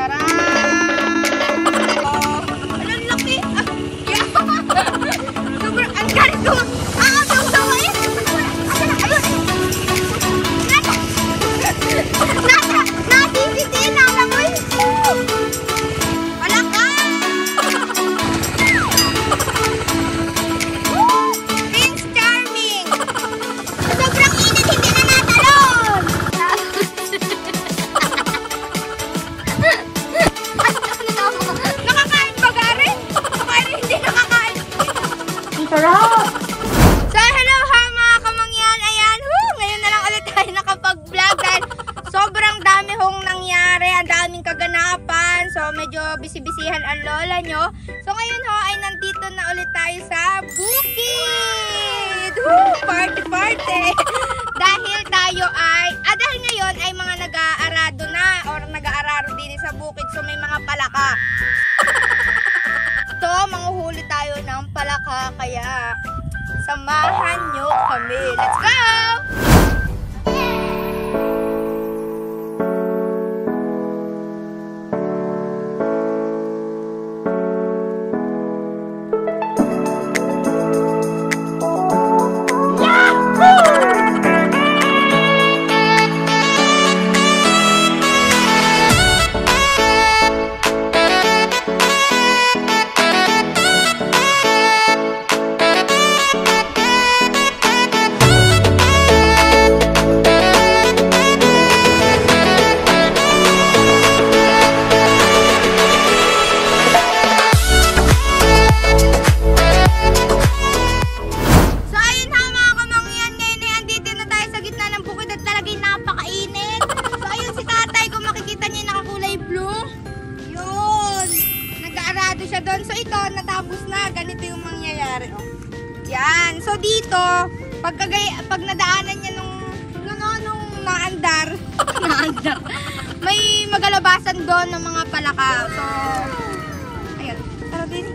So hello ha mga kamangyan, ayan, ngayon na lang ulit tayo nakapag-vlog dahil sobrang dami hong nangyari, ang daming kaganapan, so medyo bisibisihan ang lola nyo. So ngayon ay nandito na ulit tayo sa bukid! Party party! Dahil tayo dahil ngayon ay mga nag-aarado na or nag-aararo din sa bukid, so may mga palaka. So, manguhuli tayo ng palaka, kaya samahan nyo kami. Let's go! Siya doon. So ito, natapos na. Ganito yung mangyayari. Oh. Yan. So dito, pag nadaanan niya nung naandar, may magalabasan doon ng mga palaka. So, ayun. Tara din.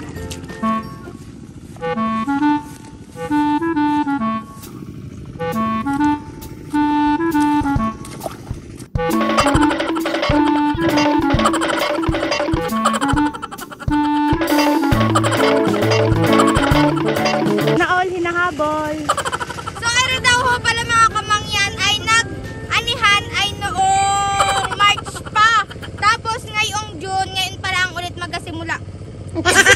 So, ere daw ho pala mga kamangyan ay nag-anihan ay noong March pa. Tapos ngayong June, ngayon pa lang ulit magkasimula.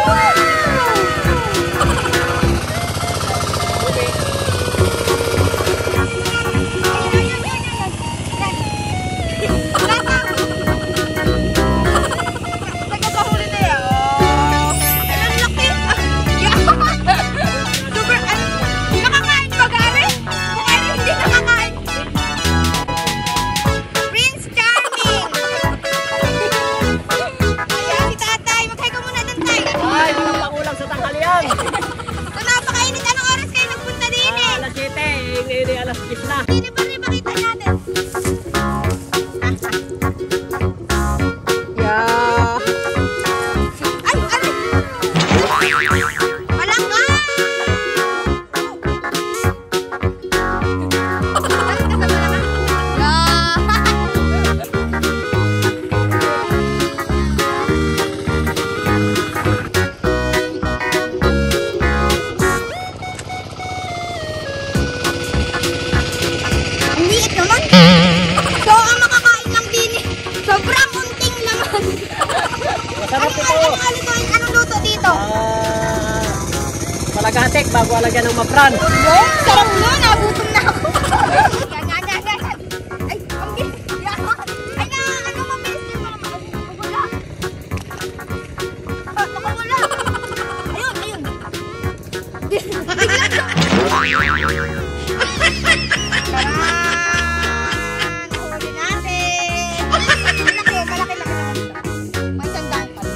Anong luto dito? Malagatik bago alagyan ng mapran. Wow, sarap nun. Nagutom na ako. Ay, ay na, ano mabilis din mo naman. Wala. Wala. Ayun. Huli natin. Malaki. May sandaan pa.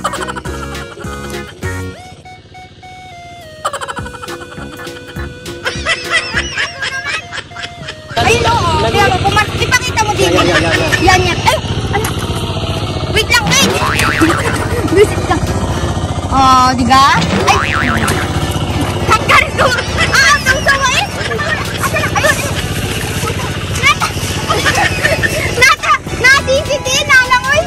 Ayun o. Kaya ipakita mo dito. Yan. Ay, ano? Wait lang. Visit lang. Oh, diga? Ay. Hanggang ko. Ang sawa eh. Ayun. Nasisitiin na lang oy.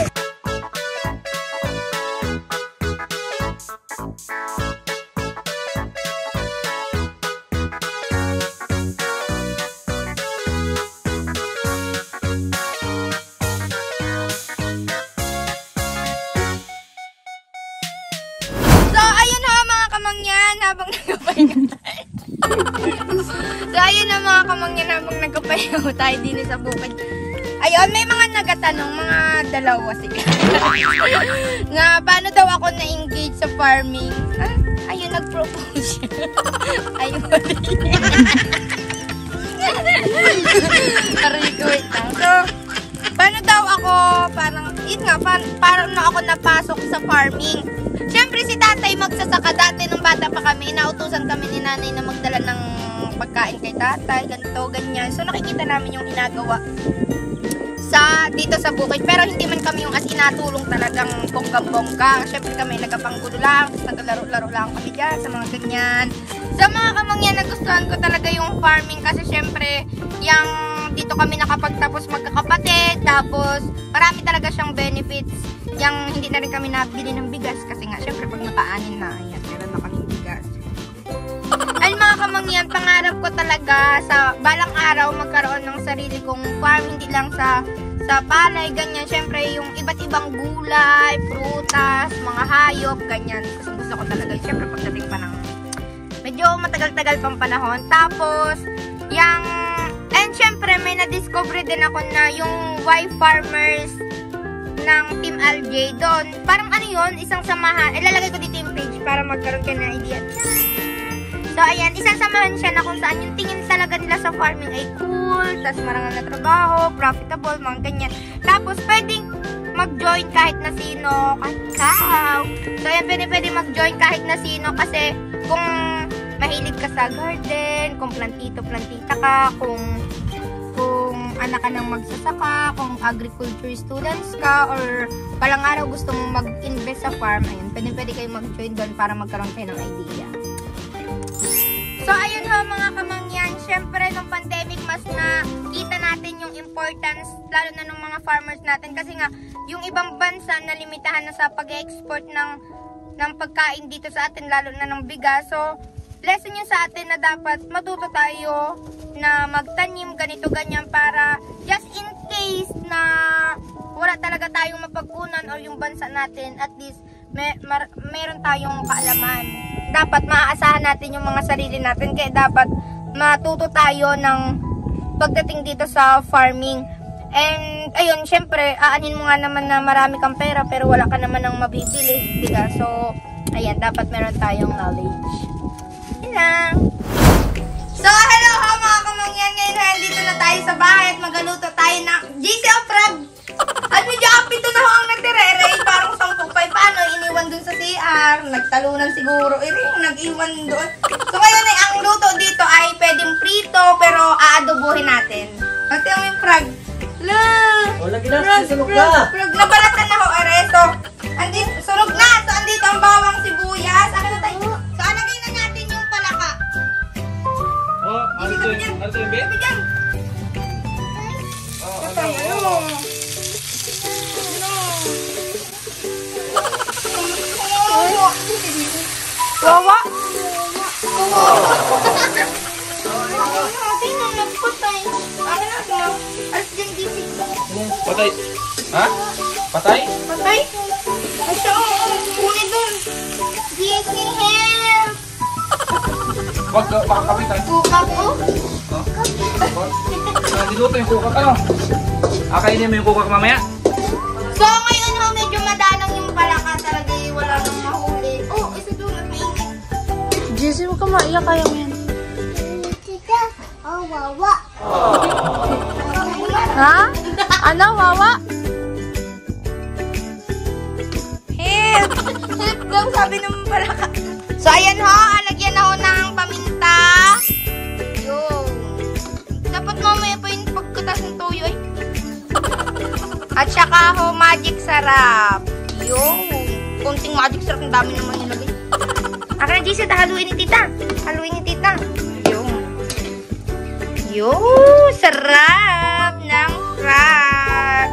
So, ayun ho mga kamangyan, habang nagpapahinga tayo. So, ayun ho mga kamangyan, habang nagpapahinga tayo din sa bukid. Ayun, may mga nagatanong, mga dalawa sila. Nga, paano daw ako na-engage sa farming? Ayun, nag-propose siya. Ayun. Wait lang. So, paano daw ako, parang, yun nga, paano ako napasok sa farming? Siyempre si tatay magsasaka dati nung bata pa kami, inautusan kami ni nanay na magdala ng pagkain kay tatay, ganito, ganyan. So nakikita namin yung ginagawa dito sa bukid. Pero hindi man kami yung as inatulong talagang bonggang-bonggang. Siyempre kami nagkapanggulo lang, tapos naglaro-laro lang kami dyan sa mga ganyan. Sa mga kamangyan, nagustuhan ko talaga yung farming kasi siyempre yung dito kami nakapagtapos magkakapatid, tapos marami talaga siyang benefits. Yung hindi na rin kami nabili ng bigas kasi nga syempre pag nakaanin na, yan, meron na kaming bigas. Ay mga kamangyan, pangarap ko talaga sa balang araw magkaroon ng sarili kong farm, hindi lang sa palay, ganyan. Syempre yung iba't ibang gulay, prutas, mga hayop, ganyan. Gusto ko talaga, syempre pagdating pa ng medyo matagal-tagal pang panahon. Tapos, and syempre may na-discover din ako na yung wife farmers ng Team LJ doon. Parang ano yun, isang samahan. Ilalagay ko dito yung page para magkaroon ka na idea. So, ayan, isang samahan siya na kung saan yung tingin talaga nila sa farming ay cool, tapos marangal na trabaho, profitable, mga ganyan. Tapos, pwedeng mag-join kahit na sino, kahit ikaw. So, ayan, pwede mag-join kahit na sino kasi kung mahilig ka sa garden, kung plantito-plantita ka, kung anak ka ng magsasaka, kung agriculture students ka, or palang araw gusto mong mag-invest sa farm, ayun, pwede kayo mag-join doon para magkaroon kayo ng idea. So, ayun ho mga kamangyan, syempre nung pandemic mas nakita natin yung importance, lalo na ng mga farmers natin, kasi nga, yung ibang bansa na limitahan na sa pag-export ng pagkain dito sa atin, lalo na ng bigas. So, lesson yun sa atin na dapat matuto tayo na magtanim ganito ganyan para just in case na wala talaga tayong mapagkunan or yung bansa natin at least meron tayong kaalaman. Dapat maaasahan natin yung mga sarili natin. Kaya dapat matuto tayo ng pagdating dito sa farming. And, ayun, syempre, aanin mo nga naman na marami kang pera pero wala ka naman ng mabibili, diba? So, ayan, dapat meron tayong knowledge. Yun lang. So, hello ha mga kamangyan. Ngayon, nandito na tayo sa bahay at magaluto tayo ng GC of Frog. At medyo apito na ho ang nagtirere. Parang 10 pa. Paano? Iniwan dun sa CR. Nagtalunan siguro. Nag-iwan doon. So, ngayon ay ang luto dito ay pwedeng prito pero aadobohin natin. At yung frog. O, lagi na. Sunog na. Nabalatan na ho, aresto. Sunog na. So, andito ang bawang sibuyas. Ano na tayo? So, alagay na natin yung palaka. Oh, ano yung babe? Bigyan. Oh, Ito, ano? Wawa. Patay. Ha? Patay? Patay? Ay, siya, kunin dun. GC help. Wag ka, baka kapitan. Kukak, oh. Diluto yung kukak, ano? Akainin mo yung kukak mamaya? So, ngayon ho, medyo madalang yung palaka talaga. Wala nang mahuli. Oh, isa doon. At mainit. Jesse, huwag ka maiyak, kaya mo yan. Oh, wawa. Ha? Ano, wawa? Help! Help daw, sabi ng palaka. So, ayan ho, alagyan na ho ng paminta. Yun. Dapat mamaya pa yung pagkatas ng toyo eh. At saka ho, magic sarap. Yun. Kunting magic sarap, ang dami naman nilagay. Akin na, Jisa, haluin ni tita. Haluin ni tita. Yun. Yun, sarap ng frog.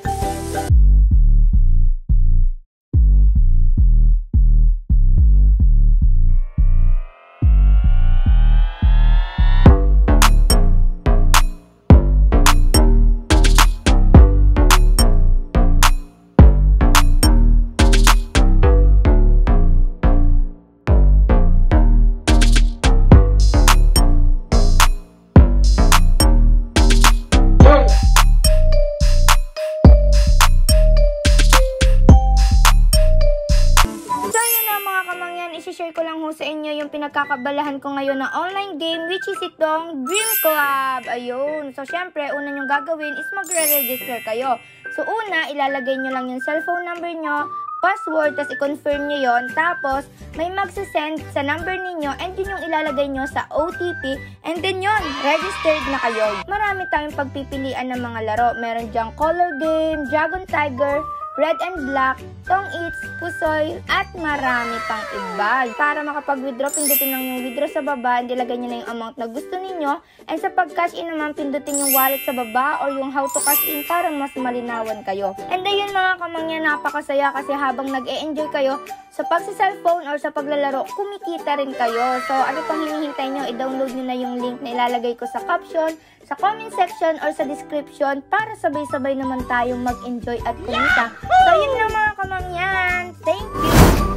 I-share ko lang ho sa inyo yung pinagkakabalahan ko ngayon na online game which is itong Dream Club. Ayun. So, syempre, una nyong gagawin is magre-register kayo. So, una, ilalagay nyo lang yung cellphone number nyo, password, tapos i-confirm nyo yon. Tapos, may magsisend sa number ninyo and yun yung ilalagay nyo sa OTP and then yun, registered na kayo. Marami tayong pagpipilian ng mga laro. Meron dyang color game, Dragon Tiger, Red and Black, Tong Eats, Pusoy, at marami pang iba. Para makapag-withdraw, pindutin lang yung withdraw sa baba, and ilagay nyo na yung amount na gusto ninyo. And sa pag-cash in naman, pindutin yung wallet sa baba or yung how to cash in para mas malinawan kayo. And ayun mga kamangyan, napakasaya kasi habang nag-e-enjoy kayo sa pagsa-cellphone or sa paglalaro, kumikita rin kayo. So ano pang hinihintay nyo? I-download nyo na yung link na ilalagay ko sa caption, sa comment section or sa description para sabay-sabay naman tayong mag-enjoy at kumita. So yun lang mga kamangyan. Thank you!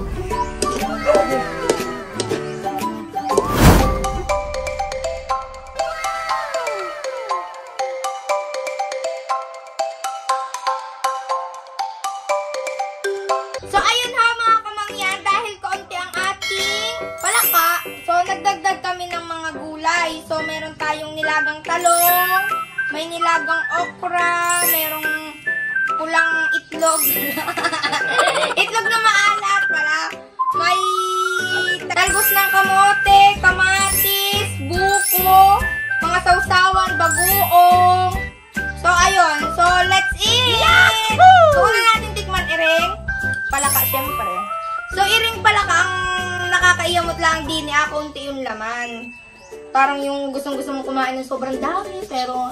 So ayun ha mga kamangyan, dahil kaunti ang ating palaka, so nagdagdag kami ng mga gulay. So meron tayong nilagang talong, may nilagang okra, merong pulang itlog. Itlog na maalat pala. May talbos ng kamote, kamatis, buko, mga sausawan, bagoong. So ayun, so let's eat! So una natin tikman iring palaka syempre. So iring palaka ang nakakaiyamot lang din ni ako unti yung laman. Parang yung gustong-gusto mong kumain ng sobrang dami pero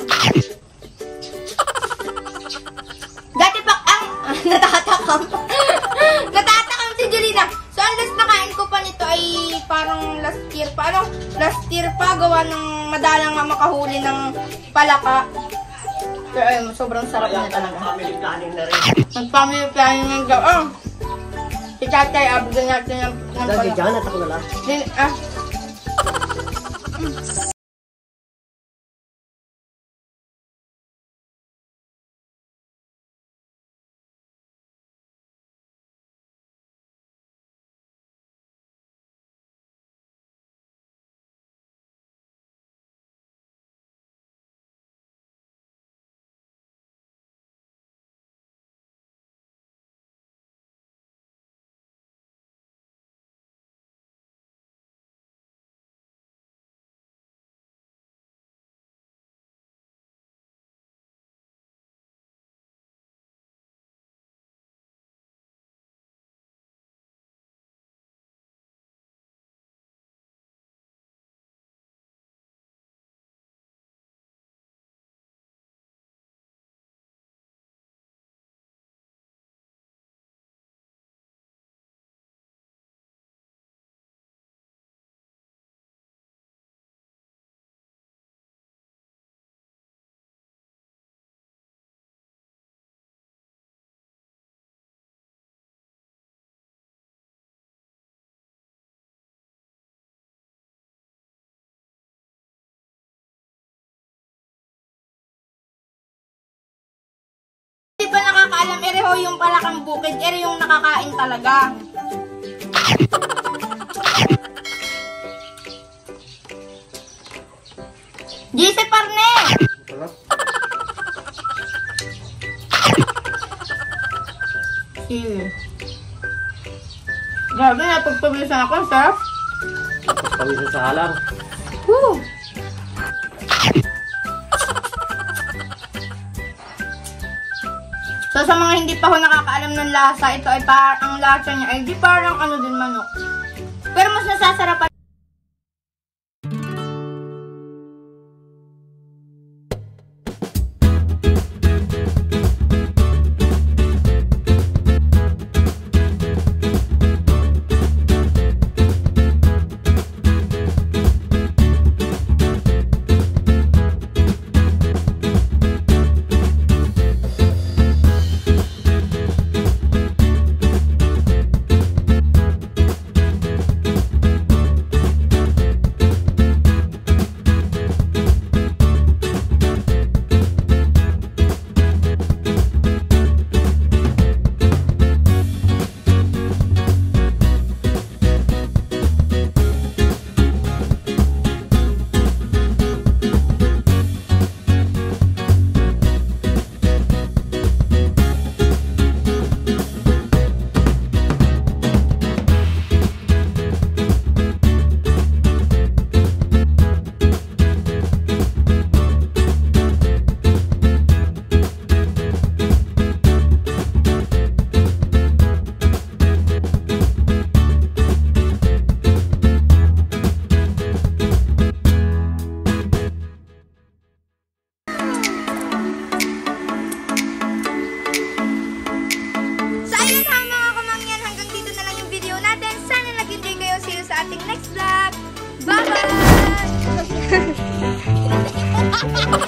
dati pa ang natatakam. Natatakam si Julina. So ang last na kain ko pa nito ay parang last year pa. Ano? Last year pa gawa ng madalang nga makahuli ng palaka. Pero ayun, sobrang sarap na talaga. Family planning na rin. Nag-family planning ng gawa. Si Tatay, abigyan natin ng Lagi dyan at ako na lang. Hindi pa nakakaalam, ereho yung palakang bukid, ere yung nakakain talaga. GC Parne! Sige. Grabe, napagpabilisan ako, sir. Pawisan sa halang. Woo! So sa mga hindi pa ho nakakaalam ng lasa, ito ay ang lasa niya ay di parang ano din manok. Pero mas nasasarapan. Sa ating next vlog. Bye-bye!